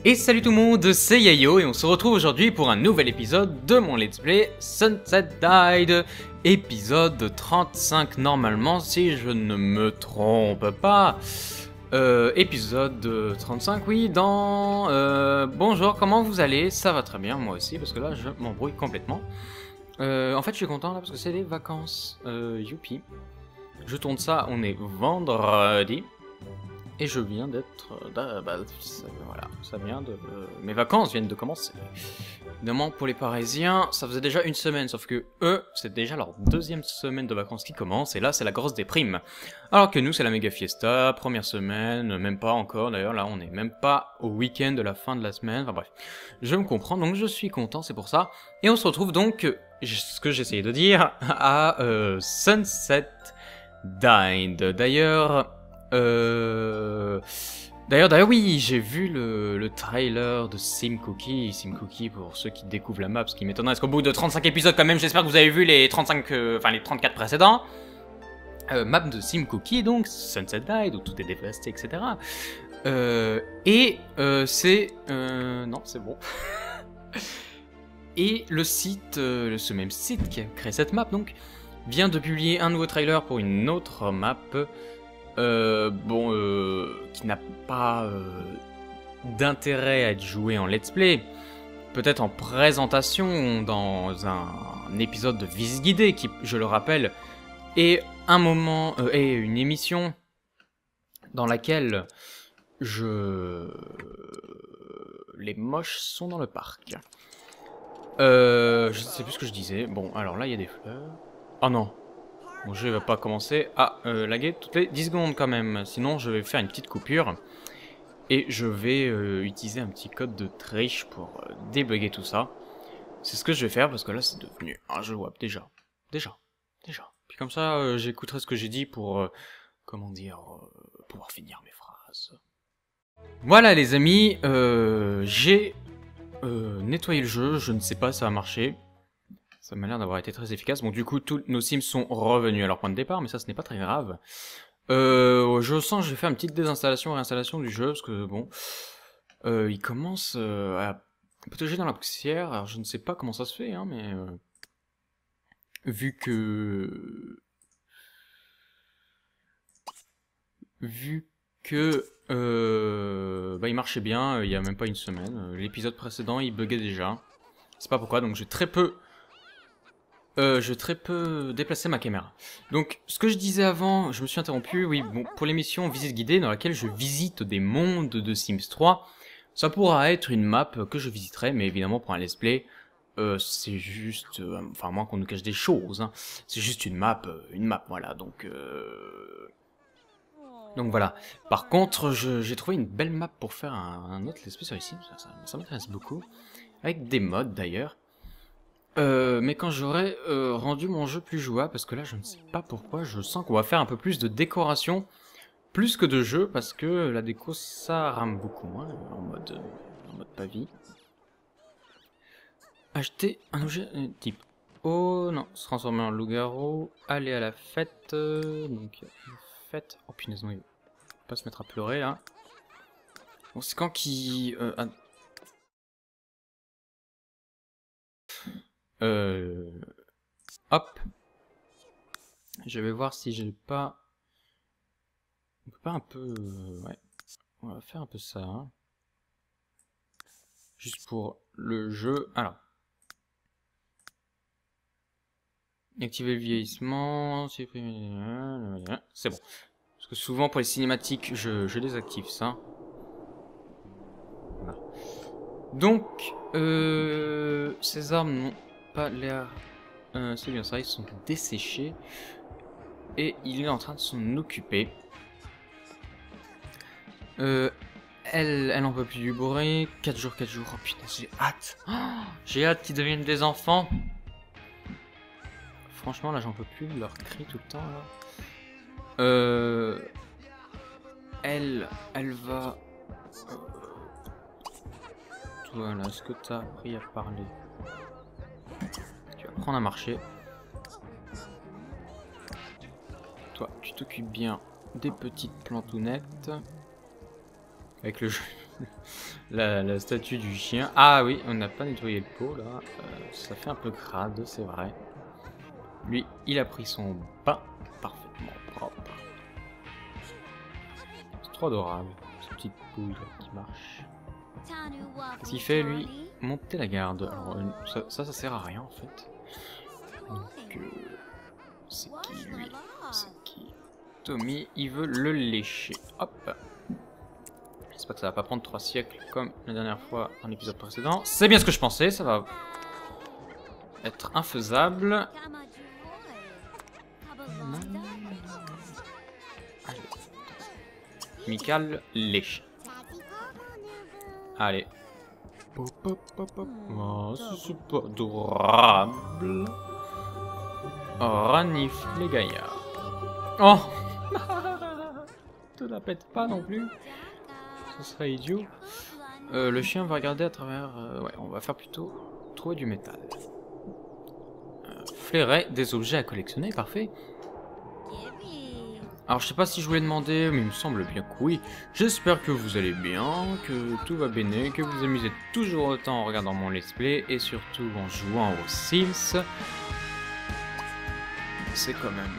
Et salut tout le monde, c'est Yayo et on se retrouve aujourd'hui pour un nouvel épisode de mon let's play Sunset Died. Épisode 35 normalement si je ne me trompe pas. Épisode 35, oui, bonjour, comment vous allez? Ça va très bien, moi aussi, parce que là je m'embrouille complètement. En fait je suis content là parce que c'est les vacances, youpi. Je tourne ça, on est vendredi. Et je viens d'être... voilà, ça vient de... mes vacances viennent de commencer. Évidemment, pour les Parisiens, ça faisait déjà une semaine, sauf que eux, c'est déjà leur deuxième semaine de vacances qui commence, et là, c'est la grosse déprime. Alors que nous, c'est la méga fiesta, première semaine, même pas encore, d'ailleurs, là, on est même pas au week-end de la fin de la semaine, enfin bref. Je me comprends, donc je suis content, c'est pour ça. Et on se retrouve donc, ce que j'essayais de dire, à Sunset Died. D'ailleurs, oui, j'ai vu le trailer de Sim Cookie. Sim Cookie, pour ceux qui découvrent la map, ce qui m'étonnerait, parce qu'au bout de 35 épisodes, quand même, j'espère que vous avez vu les 35, enfin les 34 précédents. Map de Sim Cookie, donc, Sunset Died, où tout est dévasté, etc. Non, c'est bon. Et le site, ce même site qui a créé cette map, donc, vient de publier un nouveau trailer pour une autre map. Qui n'a pas d'intérêt à être joué en let's play, peut-être en présentation dans un épisode de visite guidée qui, je le rappelle, est une émission dans laquelle les moches sont dans le parc. Je sais plus ce que je disais. Bon, alors là il y a des fleurs. Oh non. Mon jeu va pas commencer à laguer toutes les 10 secondes quand même, sinon je vais faire une petite coupure et je vais utiliser un petit code de triche pour débugger tout ça. C'est ce que je vais faire parce que là c'est devenu injouable déjà. Puis comme ça j'écouterai ce que j'ai dit pour, pouvoir finir mes phrases. Voilà les amis, j'ai nettoyé le jeu, je ne sais pas si ça va marcher. Ça m'a l'air d'avoir été très efficace. Bon, du coup, tous nos sims sont revenus à leur point de départ, mais ça, ce n'est pas très grave. Je sens que je vais faire une petite désinstallation et réinstallation du jeu, parce que, bon, il commence à patauger dans la poussière. Alors, je ne sais pas comment ça se fait, hein, mais... Vu que il marchait bien il y a même pas une semaine. L'épisode précédent, il buguait déjà. Je sais pas pourquoi, donc j'ai très peu déplacer ma caméra. Donc, ce que je disais avant, je me suis interrompu, oui, bon, pour l'émission Visite guidée, dans laquelle je visite des mondes de Sims 3, ça pourra être une map que je visiterai, mais évidemment, pour un let's play, c'est juste, enfin, à moins qu'on nous cache des choses, hein, c'est juste une map, voilà, donc voilà. Par contre, j'ai trouvé une belle map pour faire un autre let's play sur les Sims, ça m'intéresse beaucoup, avec des mods d'ailleurs. Mais quand j'aurai rendu mon jeu plus jouable, parce que là je ne sais pas pourquoi, je sens qu'on va faire un peu plus de décoration, plus que de jeu, parce que la déco ça rame beaucoup moins en mode pavie. Acheter un objet type oh non, se transformer en loup-garou, aller à la fête, donc fête, oh punaise non, il va pas se mettre à pleurer là. Bon c'est quand qui... hop. Je vais voir si j'ai pas... On peut pas un peu... ouais. On va faire un peu ça. Hein. Juste pour le jeu. Alors. Activer le vieillissement. C'est bon. Parce que souvent pour les cinématiques, je désactive ça. Voilà. Donc, ces armes n'ont pas l'air... c'est bien ça, ils sont desséchés. Et il est en train de s'en occuper. Elle en peut plus du bruit. 4 jours. Oh putain, j'ai hâte. Oh, j'ai hâte qu'ils deviennent des enfants. Franchement, là, j'en peux plus de leur cri tout le temps. Là. Elle va... Voilà, est-ce que t'as appris à parler? Tu vas apprendre à marcher. Toi, tu t'occupes bien des petites plantounettes. Avec le jeu. la statue du chien. Ah oui, on n'a pas nettoyé le pot là. Ça fait un peu crade, c'est vrai. Lui, il a pris son bain parfaitement propre. C'est trop adorable, cette petite pouille là qui marche. Qu'est-ce qu'il fait lui? Monter la garde. Alors ça sert à rien en fait. Donc c'est qui lui? C'est qui? Tommy, il veut le lécher. Hop. J'espère que ça va pas prendre 3 siècles comme la dernière fois dans l'épisode précédent. C'est bien ce que je pensais, ça va être infaisable. Allez. Michael léché. Allez. Oh, c'est pas adorable. Ranifle gaillard. Oh. Te la pète pas non plus. Ce serait idiot. Le chien va regarder à travers... ouais, on va faire plutôt trouver du métal. Flairer des objets à collectionner, parfait. Alors je sais pas si je voulais demander, mais il me semble bien que oui. J'espère que vous allez bien, que tout va bien, que vous amusez toujours autant en regardant mon let's play et surtout en jouant aux Sims. C'est quand même...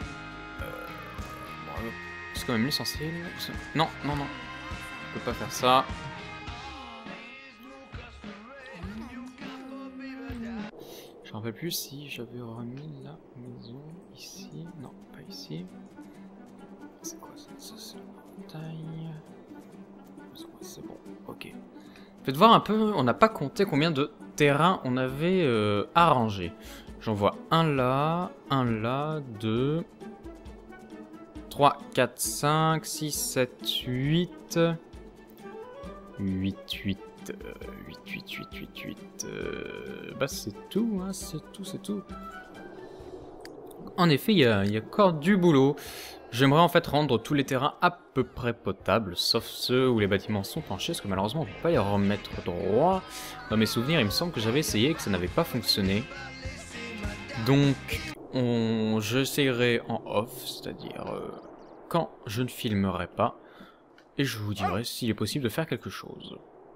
c'est quand même l'essentiel. Non, non, non. Je peux pas faire ça. Je me rappelle plus si j'avais remis la maison ici. Non, pas ici. C'est quoi ça? Ça c'est la montagne. C'est bon, ok. Faites voir un peu, on n'a pas compté combien de terrains on avait arrangé. J'en vois un là, 2, 3, 4, 5, 6, 7, 8. 8. Bah c'est tout, hein, c'est tout. En effet, il y a encore du boulot. J'aimerais en fait rendre tous les terrains à peu près potables, sauf ceux où les bâtiments sont penchés, parce que malheureusement on ne peut pas les remettre droit. Dans mes souvenirs, il me semble que j'avais essayé et que ça n'avait pas fonctionné. Donc, j'essayerai en off, c'est-à-dire quand je ne filmerai pas, et je vous dirai s'il est possible de faire quelque chose.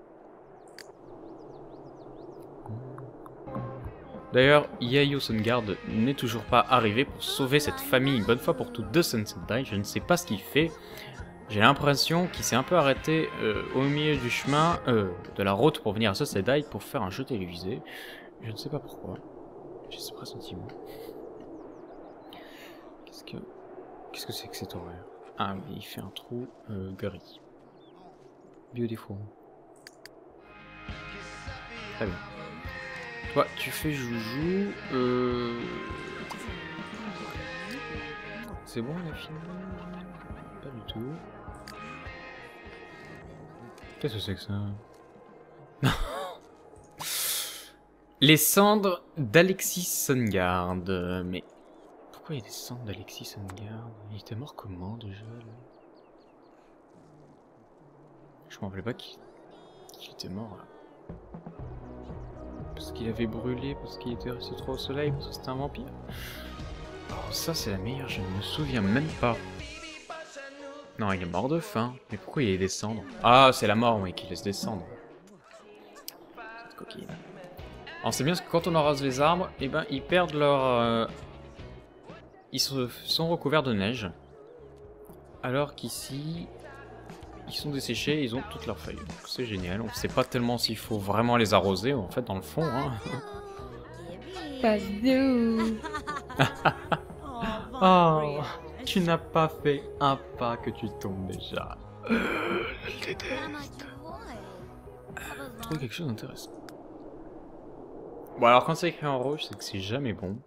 D'ailleurs, Yayo Sungard n'est toujours pas arrivé pour sauver cette famille une bonne fois pour toutes de Sunset Die. Je ne sais pas ce qu'il fait. J'ai l'impression qu'il s'est un peu arrêté au milieu du chemin, de la route pour venir à Sunset Die pour faire un jeu télévisé. Je ne sais pas pourquoi. J'ai ce pressentiment. Qu'est-ce que c'est que cet horaire? Ah oui, il fait un trou gris. Beautiful. Très bien. Toi, tu fais joujou. C'est bon, on a fini? Pas du tout. Qu'est-ce que c'est que ça? Les cendres d'Alexis Sungard. Mais pourquoi il y a des cendres d'Alexis Sungard? Il était mort comment déjà là? Je m'en rappelais pas qu'il était mort là. Parce qu'il avait brûlé, parce qu'il était resté trop au soleil, parce que c'était un vampire. Oh, ça c'est la meilleure, je ne me souviens même pas. Non, il est mort de faim. Mais pourquoi il y a des cendres? Ah, c'est la mort, oui, qui laisse descendre. Cette coquille. Alors c'est bien parce que quand on arrose les arbres, eh ben, ils perdent leur... Ils sont recouverts de neige. Alors qu'ici... Ils sont desséchés, ils ont toutes leurs feuilles. C'est génial, on sait pas tellement s'il faut vraiment les arroser, en fait, dans le fond. Hein. Oh, tu n'as pas fait un pas que tu tombes déjà. Je le déteste. Trouve quelque chose d'intéressant. Bon, alors quand c'est écrit en rouge, c'est que c'est jamais bon.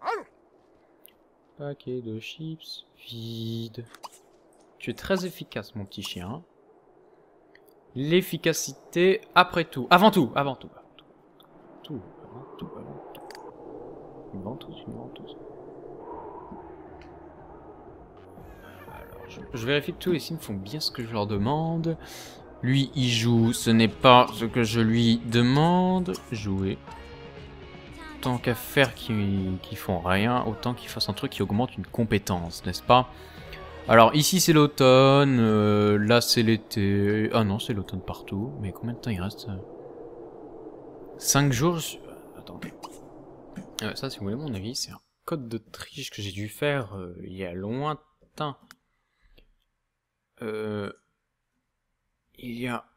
Paquet de chips vide. Tu es très efficace, mon petit chien. L'efficacité après tout. Avant tout. Avant tout. Alors, je vérifie que tous les signes font bien ce que je leur demande. Lui, il joue. Ce n'est pas ce que je lui demande. Jouer. Tant qu'à faire qui font rien, autant qu'ils fassent un truc qui augmente une compétence, n'est-ce pas? Alors ici c'est l'automne, là c'est l'été. Ah non, c'est l'automne partout. Mais combien de temps il reste? 5 jours. Attendez. Ça, si vous voulez mon avis, c'est un code de triche que j'ai dû faire il y a lointain. Il y a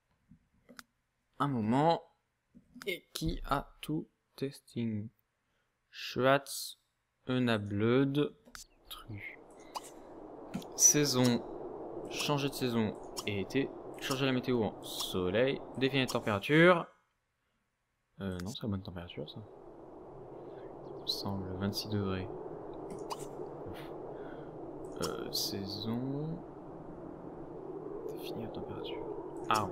un moment et qui a tout testing. Schwarz, Unableud, truc. Saison, changer de saison et été, changer la météo en soleil, définir les températures. Non, c'est la bonne température ça. Il me semble 26 degrés. Saison, définir la température. Ah.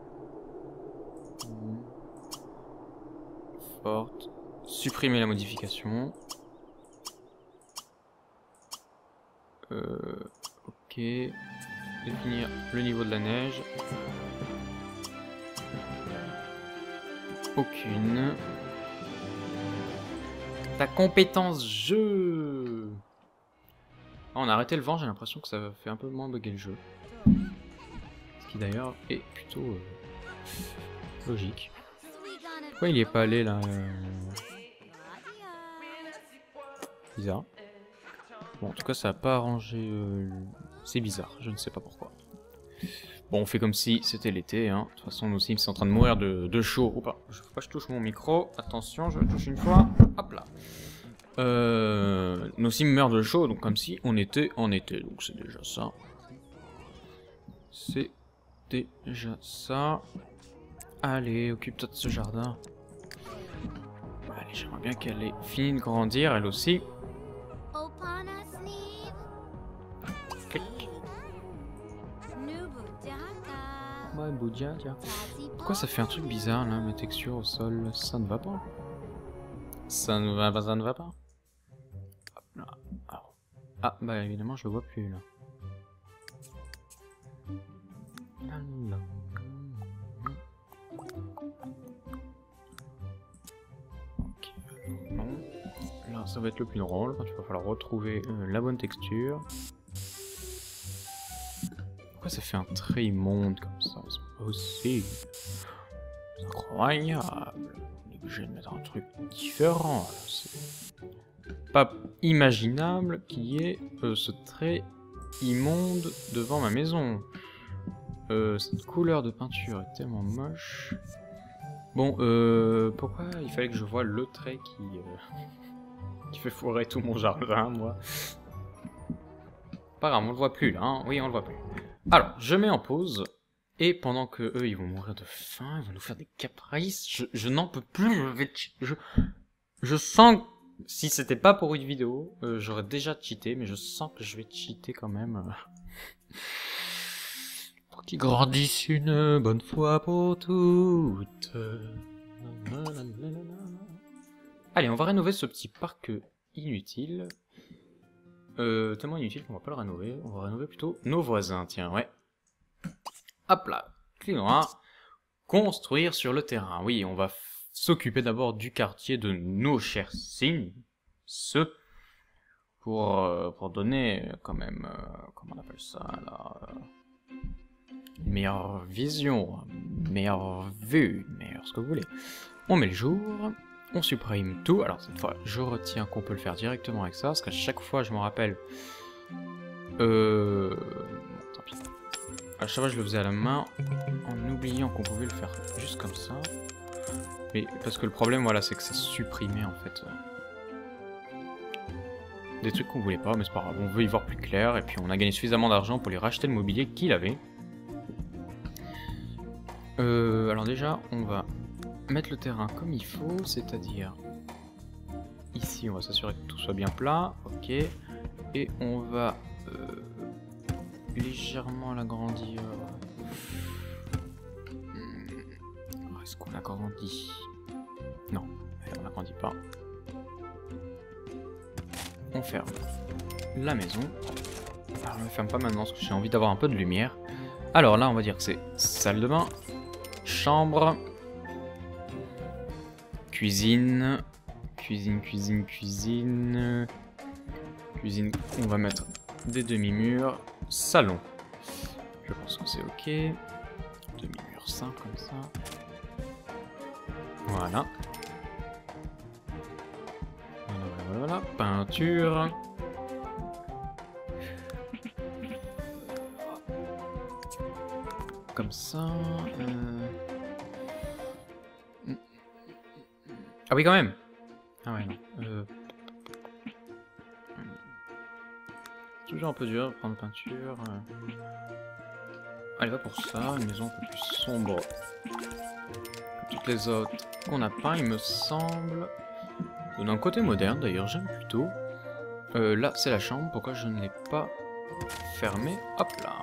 Forte. Supprimer la modification. Ok. Définir le niveau de la neige. Aucune. Ta compétence jeu. Ah, on a arrêté le vent, j'ai l'impression que ça fait un peu moins bugger le jeu. Ce qui d'ailleurs est plutôt logique. Pourquoi il y est pas allé là Bizarre. Bon, en tout cas, ça n'a pas arrangé. C'est bizarre, je ne sais pas pourquoi. Bon, on fait comme si c'était l'été. Hein. De toute façon, nos Sims sont en train de mourir de chaud. Oups, faut pas que je touche mon micro. Attention, je le touche une fois. Hop là. Nos Sims meurent de chaud, donc comme si on était en été. Donc c'est déjà ça. C'est déjà ça. Allez, occupe-toi de ce jardin. Allez, j'aimerais bien qu'elle ait fini de grandir, elle aussi. Clic. Ouais, Boudia, tiens. Pourquoi ça fait un truc bizarre là, mes textures au sol? Ça ne va pas. Ça ne va pas, ça ne va pas. Hop là. Alors. Ah, bah évidemment, je le vois plus là. Ok, non. Là, ça va être le plus drôle quand il va falloir retrouver la bonne texture. Pourquoi ça fait un trait immonde comme ça? C'est pas possible. C'est incroyable. On est obligé de mettre un truc différent. C'est pas imaginable qu'il y ait ce trait immonde devant ma maison. Cette couleur de peinture est tellement moche. Bon, pourquoi il fallait que je voie le trait qui fait foirer tout mon jardin, moi? Pas grave, on le voit plus là, hein. Oui, on le voit plus. Alors, je mets en pause, et pendant que eux, ils vont mourir de faim, ils vont nous faire des caprices, je n'en peux plus, je sens que si c'était pas pour une vidéo, j'aurais déjà cheaté, mais je sens que je vais cheater quand même. Pour qu'ils grandissent une bonne fois pour toutes. Allez, on va rénover ce petit parc inutile. Tellement inutile qu'on va pas le rénover. On va rénover plutôt nos voisins, tiens, ouais. Hop là, clic droit. Construire sur le terrain. Oui, on va s'occuper d'abord du quartier de nos chers Sims. Pour donner quand même, comment on appelle ça là, une meilleure vision, une meilleure vue, une meilleure ce que vous voulez. On met le jour. On supprime tout. Alors cette fois, je retiens qu'on peut le faire directement avec ça, parce qu'à chaque fois, je me rappelle... tant pis. À chaque fois, je le faisais à la main, en oubliant qu'on pouvait le faire juste comme ça. Mais parce que le problème, voilà, c'est que c'est supprimé, en fait. Des trucs qu'on voulait pas, mais c'est pas grave. On veut y voir plus clair, et puis on a gagné suffisamment d'argent pour lui racheter le mobilier qu'il avait. Alors déjà, on va... mettre le terrain comme il faut, c'est-à-dire ici on va s'assurer que tout soit bien plat, ok, et on va légèrement l'agrandir. Est-ce qu'on l'agrandit? Non, on l'agrandit pas. On ferme la maison. Alors on ne ferme pas maintenant parce que j'ai envie d'avoir un peu de lumière. Alors là on va dire que c'est salle de bain, chambre, cuisine, on va mettre des demi-murs salon. Je pense que c'est ok. Demi-mur simple comme ça. Voilà. Voilà. Peinture. Comme ça. Ah oui, quand même. Ah ouais, non. Toujours un peu dur de prendre peinture. Allez, va pour ça. Une maison un peu plus sombre que toutes les autres qu'on a peint, il me semble. D'un côté moderne, d'ailleurs, j'aime plutôt. Là, c'est la chambre. Pourquoi je ne l'ai pas fermée? Hop là.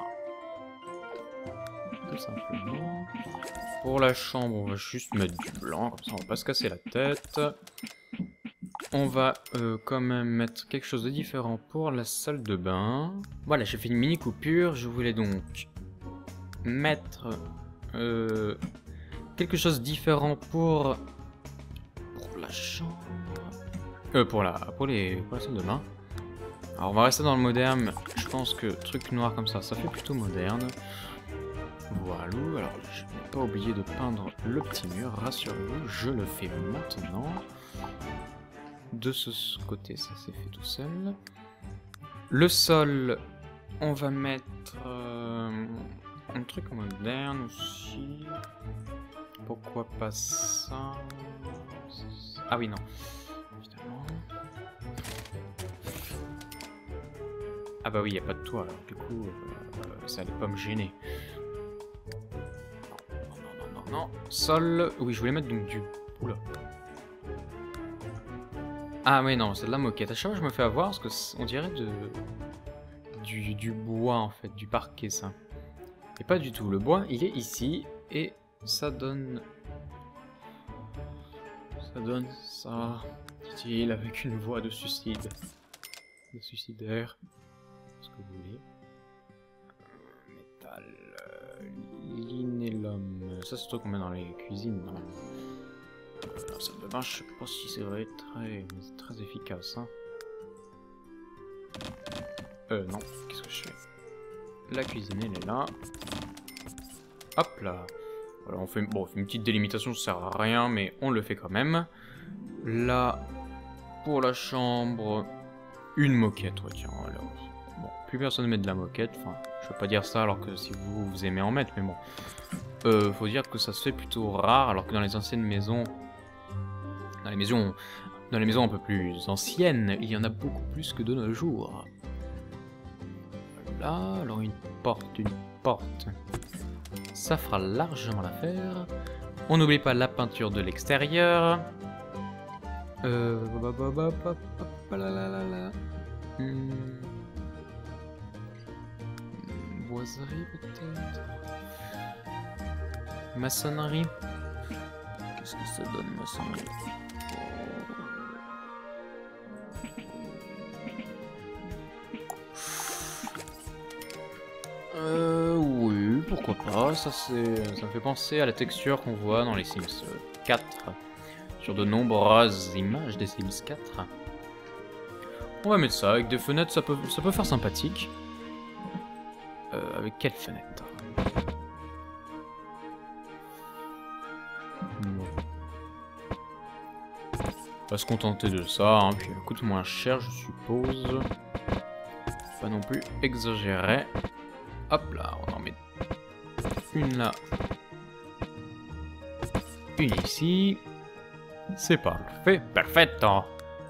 Tout simplement. Pour la chambre, on va juste mettre du blanc, comme ça on va pas se casser la tête. On va quand même mettre quelque chose de différent pour la salle de bain. Voilà, j'ai fait une mini coupure. Je voulais donc mettre quelque chose de différent pour la chambre. Pour la salle de bain. Alors on va rester dans le moderne. Je pense que truc noir comme ça fait plutôt moderne. Voilà, alors je n'ai pas oublié de peindre le petit mur, rassurez-vous, je le fais maintenant. De ce côté, ça s'est fait tout seul. Le sol, on va mettre un truc moderne aussi. Pourquoi pas ça? Ah oui, non, évidemment. Ah bah oui, il n'y a pas de toit, alors du coup, ça allait pas me gêner. Non, sol, oui, je voulais mettre donc du... Oula. Ah mais non, c'est de la moquette. À chaque fois je me fais avoir parce que on dirait du bois en fait, du parquet ça. Et pas du tout, le bois il est ici et ça donne... ça... dit-il avec une voix de suicide. De suicidaire. Ce que vous voulez. Métal... Linélum. Ça c'est le truc qu'on met dans les cuisines normalement. La salle de bain, je sais pas si c'est vrai très efficace. Hein. Non, qu'est-ce que je fais? La cuisine, elle est là. Hop là. Voilà, on fait une petite délimitation, ça sert à rien, mais on le fait quand même. Là, pour la chambre, une moquette. Ouais, tiens, voilà. Bon, plus personne ne met de la moquette. Enfin, je veux pas dire ça alors que si vous aimez en mettre, mais bon. Faut dire que ça se fait plutôt rare, alors que dans les anciennes maisons... Dans les maisons un peu plus anciennes, il y en a beaucoup plus que de nos jours. Là, alors une porte. Ça fera largement l'affaire. On n'oublie pas la peinture de l'extérieur. Boiserie peut-être. Maçonnerie. Qu'est-ce que ça donne, maçonnerie? Oui, pourquoi pas, ça me fait penser à la texture qu'on voit dans les Sims 4, sur de nombreuses images des Sims 4. On va mettre ça, avec des fenêtres, ça peut faire sympathique. Avec quelle fenêtre? On va se contenter de ça, hein, puis elle coûte moins cher, je suppose. Pas non plus exagéré. Hop là, on en met une là. Une ici. C'est parfait. Perfetto.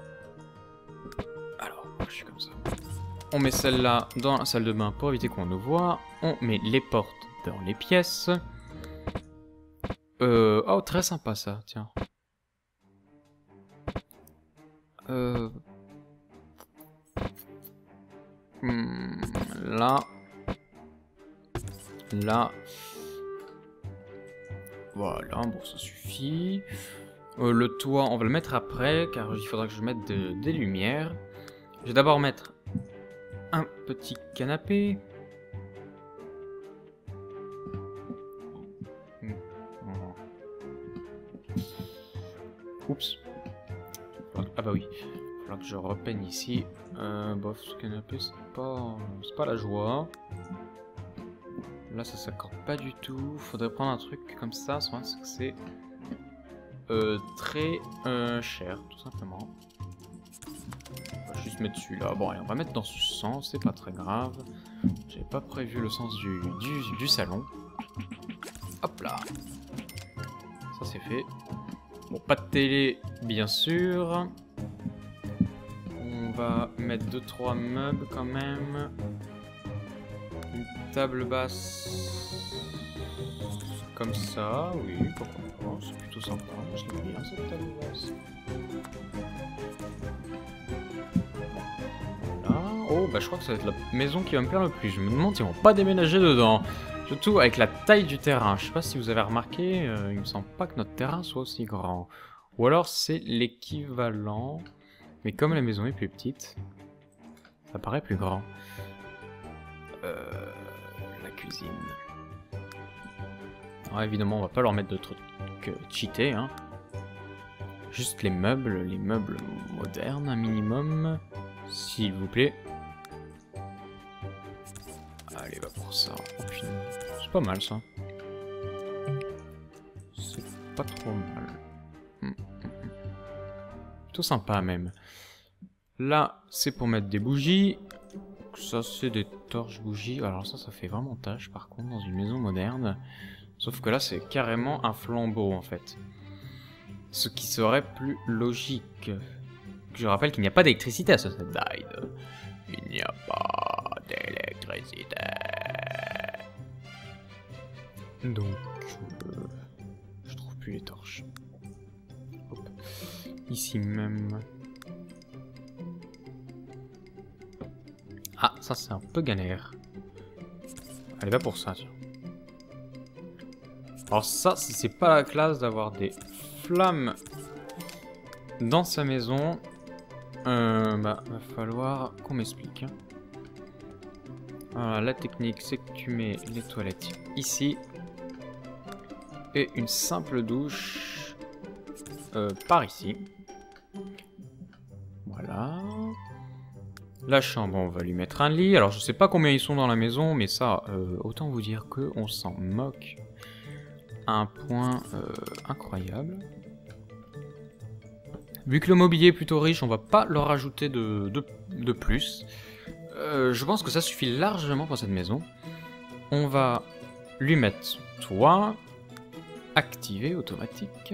Alors, je suis comme ça. On met celle-là dans la salle de bain pour éviter qu'on nous voit. On met les portes dans les pièces. Oh, très sympa ça, tiens. Là. Là. Voilà, bon, ça suffit. Le toit, on va le mettre après, car il faudra que je mette des lumières. Je vais d'abord mettre un petit canapé. Oups. Ah bah oui. Il va falloir que je repeigne ici. Bof, ce canapé, c'est pas la joie. Là, ça s'accorde pas du tout. Faudrait prendre un truc comme ça, c'est que c'est très cher, tout simplement. On va juste mettre celui-là. Bon, allez, on va mettre dans ce sens, c'est pas très grave. J'avais pas prévu le sens du salon. Hop là. Ça, c'est fait. Bon, pas de télé, bien sûr. On va mettre 2-3 meubles quand même. Une table basse. Comme ça, oui, pourquoi pas. C'est plutôt sympa. Je l'aime bien cette table basse. Voilà. Oh, bah je crois que ça va être la maison qui va me plaire le plus. Je me demande s'ils vont pas déménager dedans. Surtout avec la taille du terrain. Je sais pas si vous avez remarqué, il me semble pas que notre terrain soit aussi grand. Ou alors c'est l'équivalent. Mais comme la maison est plus petite, ça paraît plus grand. La cuisine. Alors évidemment, on va pas leur mettre de trucs cheatés, hein. Juste les meubles modernes, un minimum, s'il vous plaît. Allez, va pour ça. Oh, c'est pas mal ça. C'est pas trop mal. Plutôt sympa même. Là, c'est pour mettre des bougies. Ça, c'est des torches bougies. Alors ça fait vraiment tâche par contre dans une maison moderne. Sauf que là, c'est carrément un flambeau en fait. Ce qui serait plus logique. Je rappelle qu'il n'y a pas d'électricité à ce Dide. Il n'y a pas d'électricité. Donc, je trouve plus les torches. Hop. Ici même. Ah, ça c'est un peu galère. Allez, va pour ça, tiens. Alors ça, si c'est pas la classe d'avoir des flammes dans sa maison, bah, va falloir qu'on m'explique. Voilà, la technique, c'est que tu mets les toilettes ici. Et une simple douche par ici. Voilà. La chambre, on va lui mettre un lit. Alors, je sais pas combien ils sont dans la maison, mais ça, autant vous dire que on s'en moque à un point incroyable. Vu que le mobilier est plutôt riche, on va pas leur rajouter de plus. Je pense que ça suffit largement pour cette maison. On va lui mettre toit, activé, automatique.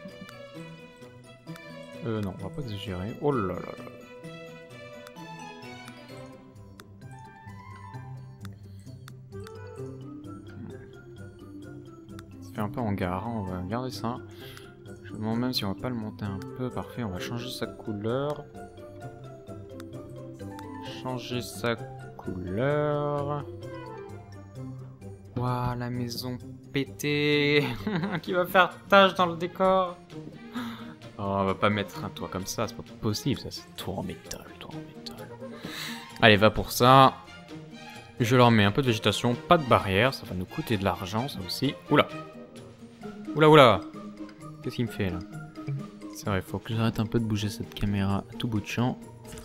Non, on va pas exagérer. Oh là là là. Ça fait un peu hangar, hein, on va garder ça. Je me demande même si on va pas le monter un peu. Parfait, on va changer sa couleur. Changer sa couleur. Waouh, la maison pétée qui va faire tache dans le décor. Oh, on va pas mettre un toit comme ça, c'est pas possible, ça c'est toit en métal, Allez, va pour ça. Je leur mets un peu de végétation, pas de barrière, ça va nous coûter de l'argent, ça aussi. Oula. Oula, oula. Qu'est-ce qu'il me fait là? C'est vrai, il faut que j'arrête un peu de bouger cette caméra à tout bout de champ.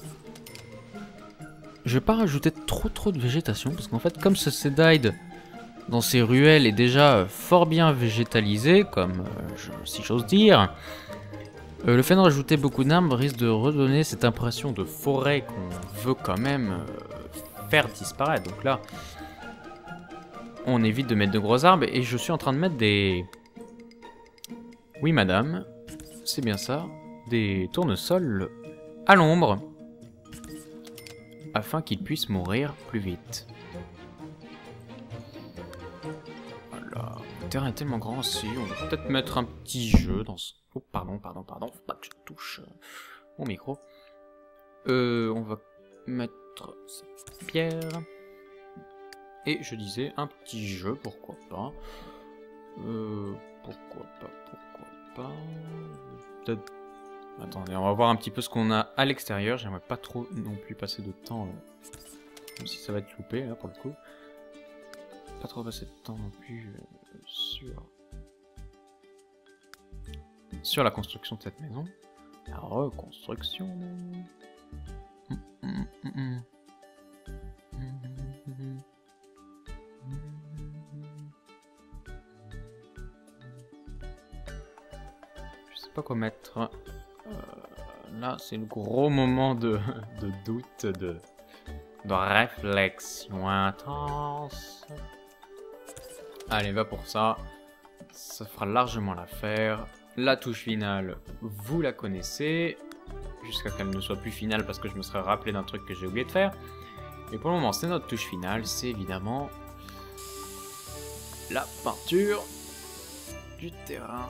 Je vais pas rajouter trop de végétation, parce qu'en fait, comme ce Seedide dans ces ruelles est déjà fort bien végétalisé, comme si j'ose dire, le fait de rajouter beaucoup d'arbres risque de redonner cette impression de forêt qu'on veut quand même faire disparaître. Donc là, on évite de mettre de gros arbres, et je suis en train de mettre des... Oui madame, c'est bien ça, des tournesols à l'ombre, afin qu'ils puissent mourir plus vite. Voilà, le terrain est tellement grand aussi, on va peut-être mettre un petit jeu dans ce... Oh, pardon, faut pas que je touche mon micro. On va mettre cette pierre. Et je disais, un petit jeu, pourquoi pas. Pourquoi pas. Peut-être... Attendez, on va voir un petit peu ce qu'on a à l'extérieur. J'aimerais pas trop non plus passer de temps, même si ça va être loupé là pour le coup. Pas trop passer de temps non plus sur la construction de cette maison. La reconstruction. Je sais pas quoi mettre. Là, c'est le gros moment de doute, de réflexion intense. Allez, va pour ça. Ça fera largement l'affaire. La touche finale, vous la connaissez. Jusqu'à qu'elle ne soit plus finale parce que je me serais rappelé d'un truc que j'ai oublié de faire. Et pour le moment, c'est notre touche finale. C'est évidemment la peinture du terrain.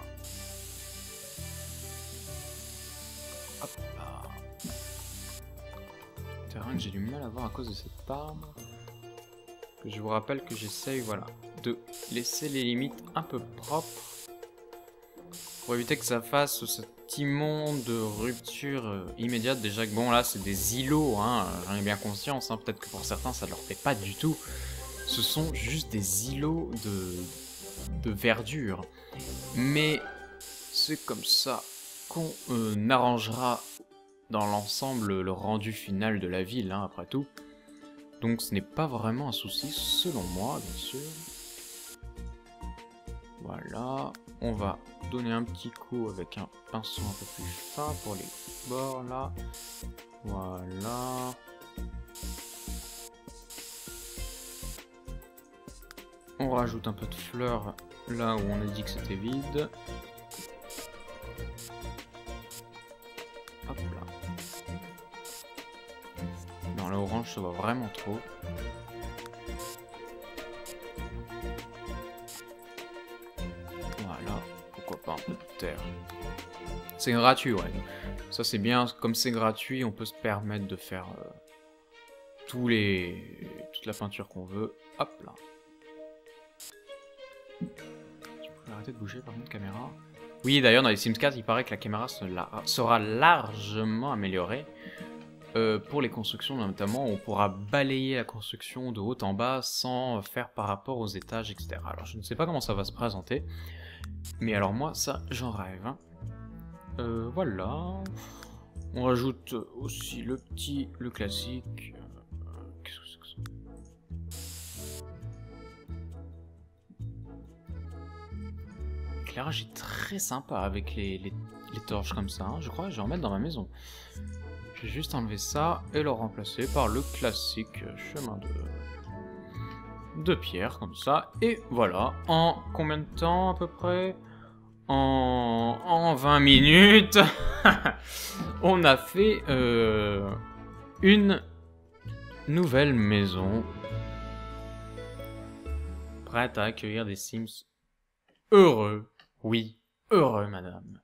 Hop là. Terrain que j'ai du mal à voir à cause de cet arbre. Que je vous rappelle que j'essaye, voilà, de laisser les limites un peu propres. Pour éviter que ça fasse ce petit monde de rupture immédiate. Déjà que bon là c'est des îlots, hein, j'en ai bien conscience, hein, peut-être que pour certains ça ne leur plaît pas du tout. Ce sont juste des îlots de verdure. Mais c'est comme ça qu'on arrangera dans l'ensemble le rendu final de la ville, hein, après tout. Donc ce n'est pas vraiment un souci selon moi, bien sûr. Voilà, on va donner un petit coup avec un pinceau un peu plus fin pour les bords là. Voilà. On rajoute un peu de fleurs là où on a dit que c'était vide. Hop là. Dans l'orange, ça va vraiment trop. Voilà, pourquoi pas un peu de terre. C'est gratuit, ouais. Ça c'est bien, comme c'est gratuit, on peut se permettre de faire toute la peinture qu'on veut. Hop là. Tu peux arrêter de bouger par contre, caméra. Oui, d'ailleurs, dans les Sims 4, il paraît que la caméra sera largement améliorée. Pour les constructions notamment, on pourra balayer la construction de haut en bas sans faire par rapport aux étages, etc. Alors je ne sais pas comment ça va se présenter, mais alors moi ça j'en rêve. Hein. Voilà, on rajoute aussi le classique. Qu'est-ce que c'est que ça? L'éclairage est très sympa avec les torches comme ça, hein. Je crois que je vais en mettre dans ma maison. Je vais juste enlever ça et le remplacer par le classique chemin de pierre, comme ça. Et voilà, en combien de temps à peu près? En 20 minutes, on a fait une nouvelle maison prête à accueillir des Sims heureux. Oui, heureux, madame.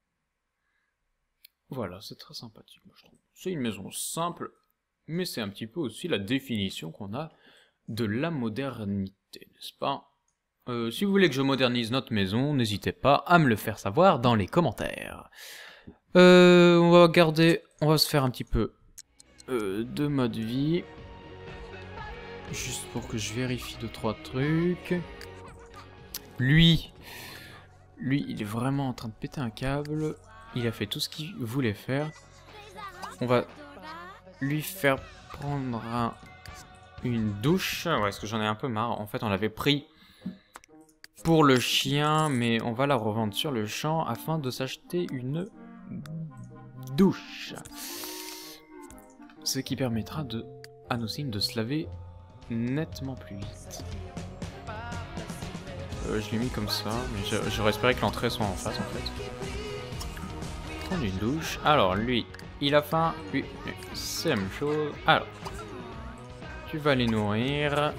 Voilà, c'est très sympathique, moi je trouve. C'est une maison simple, mais c'est un petit peu aussi la définition qu'on a de la modernité, n'est-ce pas? Si vous voulez que je modernise notre maison, n'hésitez pas à me le faire savoir dans les commentaires. On va se faire un petit peu de mode vie. Juste pour que je vérifie 2-3 trucs. Lui, il est vraiment en train de péter un câble. Il a fait tout ce qu'il voulait faire. On va lui faire prendre une douche. Ouais, parce que j'en ai un peu marre. En fait, on l'avait pris pour le chien, mais on va la revendre sur le champ afin de s'acheter une douche. Ce qui permettra à nos Sims de se laver nettement plus vite. Je l'ai mis comme ça, mais j'aurais espéré que l'entrée soit en face en fait. Prendre une douche. Alors lui, il a faim. Lui, c'est la même chose. Alors, tu vas les nourrir.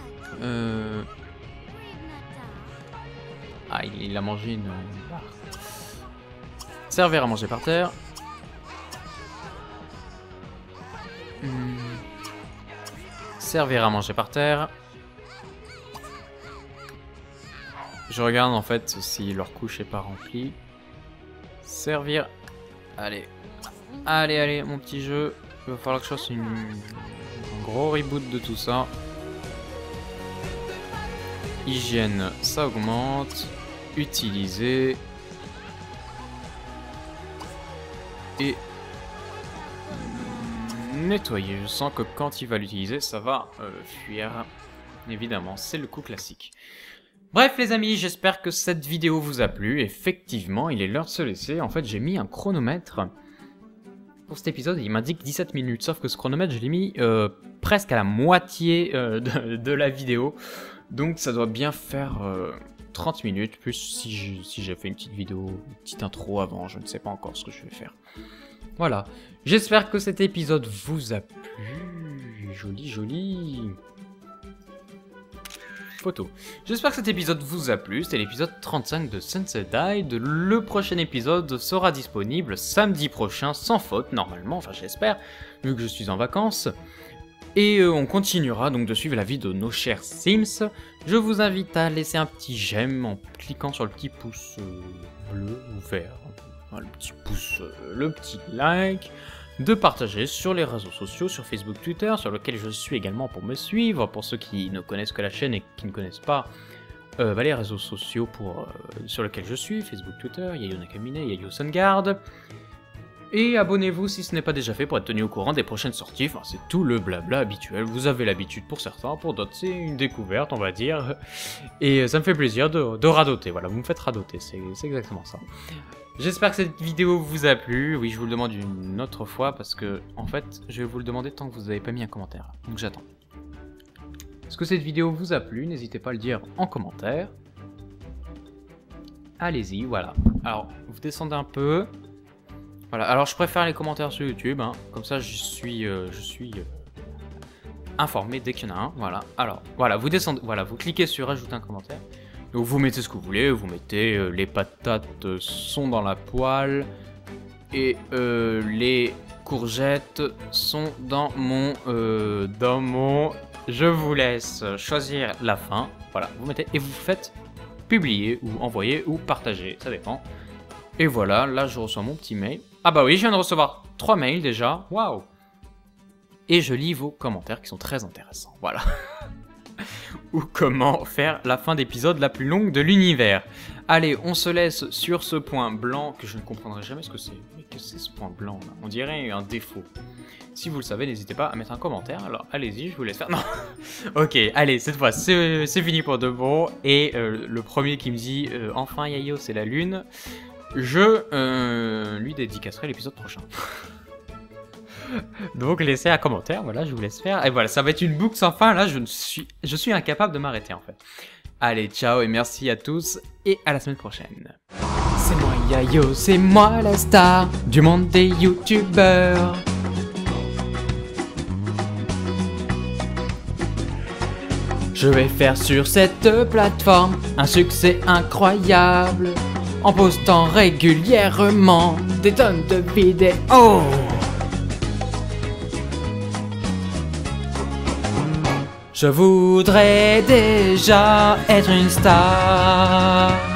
Ah, il a mangé une barre. Servir à manger par terre. Servir à manger par terre. Je regarde en fait si leur couche est pas remplie. Servir. Allez. Allez, mon petit jeu. Il va falloir que je fasse un gros reboot de tout ça. Hygiène, ça augmente. Utiliser. nettoyer. Je sens que quand il va l'utiliser, ça va fuir. Évidemment, c'est le coup classique. Bref les amis, j'espère que cette vidéo vous a plu. Effectivement, il est l'heure de se laisser. En fait, j'ai mis un chronomètre pour cet épisode. Il m'indique 17 minutes, sauf que ce chronomètre, je l'ai mis presque à la moitié de la vidéo. Donc ça doit bien faire 30 minutes, plus si j'ai fait une petite vidéo, une petite intro avant. Je ne sais pas encore ce que je vais faire. Voilà, j'espère que cet épisode vous a plu. Joli photo. J'espère que cet épisode vous a plu. C'était l'épisode 35 de Sensei Died. Le prochain épisode sera disponible samedi prochain, sans faute, normalement, enfin j'espère, vu que je suis en vacances. Et on continuera donc de suivre la vie de nos chers Sims. Je vous invite à laisser un petit j'aime en cliquant sur le petit pouce bleu ou vert. Le petit pouce, le petit like, de partager sur les réseaux sociaux, sur Facebook, Twitter, sur lequel je suis également pour me suivre, pour ceux qui ne connaissent que la chaîne et qui ne connaissent pas les réseaux sociaux sur lesquels je suis, Facebook, Twitter, Yayo Nakamine, Yayo Sungard. Et abonnez-vous si ce n'est pas déjà fait pour être tenu au courant des prochaines sorties, enfin c'est tout le blabla habituel, vous avez l'habitude pour certains, pour d'autres c'est une découverte on va dire, et ça me fait plaisir de radoter, voilà, vous me faites radoter, c'est exactement ça. J'espère que cette vidéo vous a plu, oui je vous le demande une autre fois parce que en fait je vais vous le demander tant que vous n'avez pas mis un commentaire, donc j'attends. Est-ce que cette vidéo vous a plu? N'hésitez pas à le dire en commentaire. Allez-y, voilà. Alors vous descendez un peu. Voilà, alors je préfère les commentaires sur YouTube, hein. Comme ça je suis informé dès qu'il y en a un, voilà. Alors, voilà, vous descendez, voilà, vous cliquez sur ajouter un commentaire. Donc vous mettez ce que vous voulez, vous mettez les patates sont dans la poêle et les courgettes sont dans mon je vous laisse choisir la fin. Voilà, vous mettez et vous faites publier ou envoyer ou partager, ça dépend. Et voilà, là je reçois mon petit mail. Ah bah oui, je viens de recevoir 3 mails déjà, waouh. Et je lis vos commentaires qui sont très intéressants, voilà. Ou comment faire la fin d'épisode la plus longue de l'univers. Allez, on se laisse sur ce point blanc que je ne comprendrai jamais ce que c'est. Mais qu'est-ce que c'est ce point blanc là? On dirait un défaut. Si vous le savez, n'hésitez pas à mettre un commentaire. Alors allez-y, je vous laisse faire. Non. Ok, allez, cette fois c'est fini pour de bon. Et le premier qui me dit enfin Yayo, c'est la lune. Je lui dédicacerai l'épisode prochain. Donc laissez un commentaire, voilà, je vous laisse faire. Et voilà, ça va être une boucle sans fin, là, je suis incapable de m'arrêter en fait. Allez, ciao et merci à tous, et à la semaine prochaine. C'est moi Yayo, c'est moi la star du monde des youtubeurs. Je vais faire sur cette plateforme un succès incroyable en postant régulièrement des tonnes de vidéos. Je voudrais déjà être une star.